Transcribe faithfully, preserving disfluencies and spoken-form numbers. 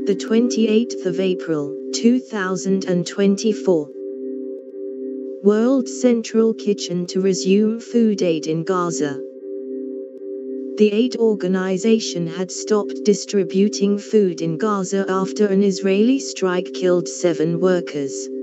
the twenty-eighth of April, two thousand twenty-four. World Central Kitchen to resume food aid in Gaza. The aid organization had stopped distributing food in Gaza after an Israeli strike killed seven workers.